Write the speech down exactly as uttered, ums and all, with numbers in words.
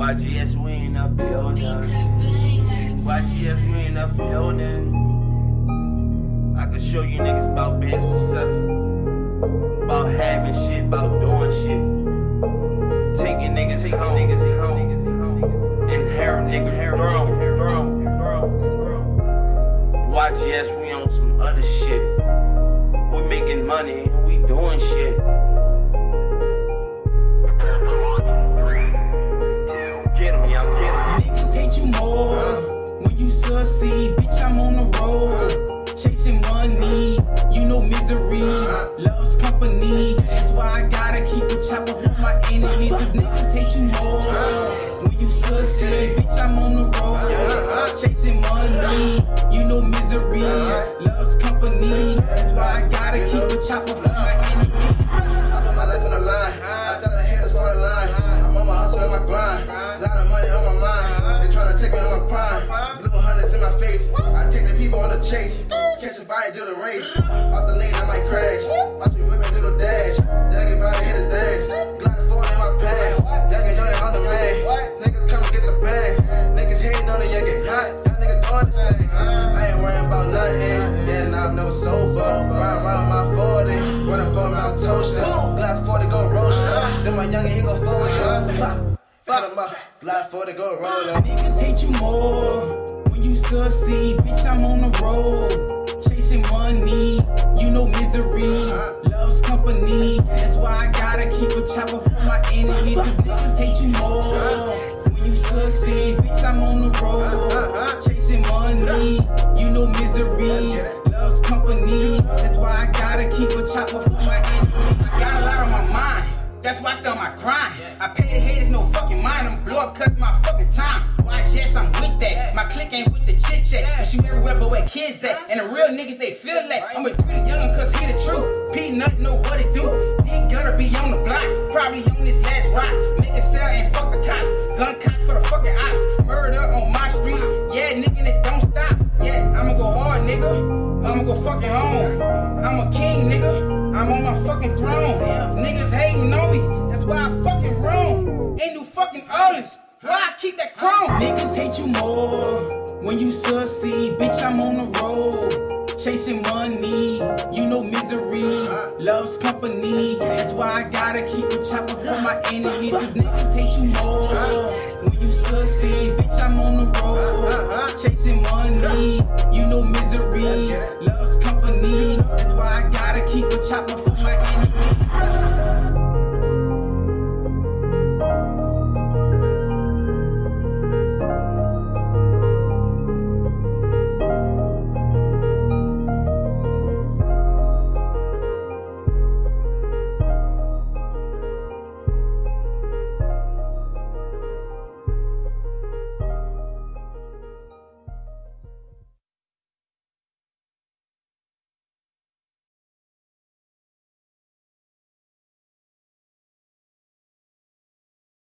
Y G S, we in the building. Y G S, we in the building. I can show you niggas about being successful, about having shit, about doing shit, taking niggas taking home, niggas home, inherit niggas throne, throne, throne. Y G S, we on some other shit. We making money, we doing shit. Get 'em, y'all, get 'em. Niggas hate you more when you succeed. Bitch, I'm on the road, chasing money. You know misery loves company. That's why I gotta keep a chopper for my enemies. Cause niggas hate you more when you succeed. Bitch, I'm on the road, chasing money. You know misery loves company. That's why I gotta keep a chopper for my enemies. I put my life on the line. I tell the haters for the line. I'm on my hustle and my grind. Lot of money on my mind. They tryna take me on my prime. Blue hundreds in my face. I take the people on the chase. Catch somebody do the race. Off the lane I might crash. Watch me whip a little dash. Y'all get by the haters dash. Glock four in my pants. Y'all can know that I'm the man. Niggas come and get the bags. Niggas hating on it, y'all get hot. Y'all niggas doing this thing. I ain't worrying about nothing. Yeah, nah, I'm never sober. Ride around my forty. When I'm going out toaster. Glock forty go roaster. Then my youngin' he go fold you. Fuck him up. Glock forty go roller. Niggas hate you more when you succeed. Bitch, I'm on the road, chasing money. You know misery loves company. That's why I gotta keep a chopper for my enemies. Cause niggas hate you more when you succeed. Bitch, I'm on the road, chasing money. You know misery loves company. That's why I gotta keep a chopper for my enemies. I got a lot on my mind. That's why I stay on my grind. I pay the haters no fucking mind. I'm blow up cause my fucking time. Y G S, I'm with that. My clique ain't with the chit chat. I shoot everywhere but where kids at. And the real niggas, they feel that. I'm with three the youngin' cause he the truth. Peanut know what it do. D gutter be on the block. Probably on this last rock. Make it sell and fuck the cops. Gun cock for the fucking ops. Murder on my street. Yeah, nigga, it don't stop. Yeah, I'ma go hard, nigga. I'ma go fucking home. I'm a king, nigga. I'm on my fucking throne. Niggas hating on me. That's why I fucking roam. Ain't no fucking honest. Why I keep that chrome? Niggas hate you more when you succeed. Bitch, I'm on the road, chasing money. You know misery loves company. That's why I gotta keep a chopper for my enemies. Cause niggas hate you more when you succeed. Bitch, I'm on the road, chasing money. You know misery loves company. That's why I gotta keep a chopper for my enemies.